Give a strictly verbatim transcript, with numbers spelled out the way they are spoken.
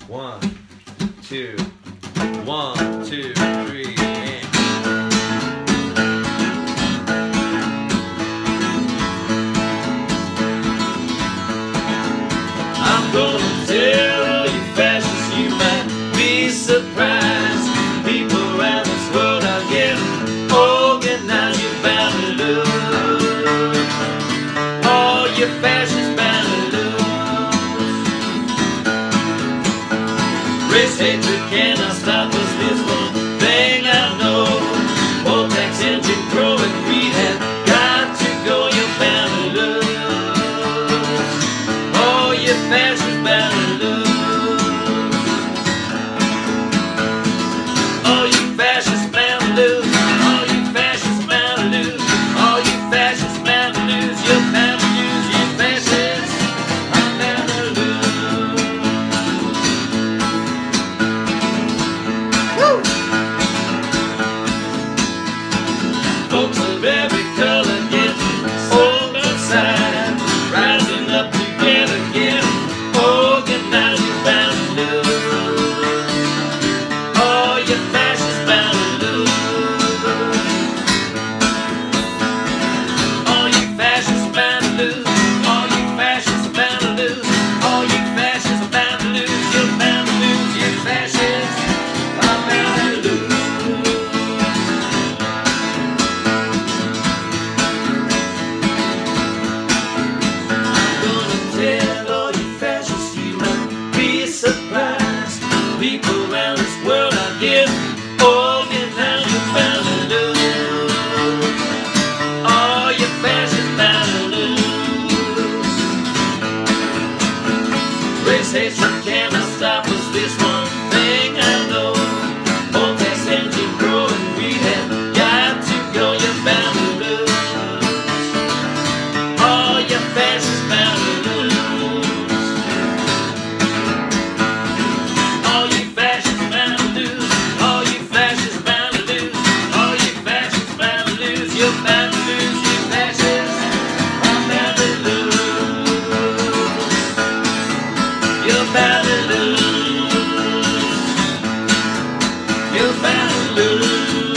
One, two, one, two, three, and I'm gonna tell you fascists, you might be surprised. People around this world are getting organized. You're bound to lose. All you fascists bound to lose. Race hatred cannot stop us. This one thing I know. More tax engine growing greed has got to go. You're bound to lose. All you fascists bound to lose. All you fascists bound to lose. All you fascists bound to lose. All you fascists bound to lose. You're bound to lose. You fascists are bound to lose. Woo! Folks of every color getting old outside, rising up together, getting organized. You're bound to lose. All you fascists bound to lose. All you fascists bound to lose. All you fascists bound to lose. All you fascists are bound to lose. You're bound to lose. You fascists are bound to lose. I'm gonna tell all you fascists, you might be surprised. People around this world are getting organized. You're bound to lose. All you fascists bound to lose. Race hatred cannot stop us. This one thing I know. Old tax engine growing, we have got to go. You're bound to lose. All you fascists bound to lose. All you fascists bound to lose. All you fascists bound to lose. All you fascists bound to lose. You're bound to lose. You fascists are bound to lose. You're bound to lose. You're bound to lose.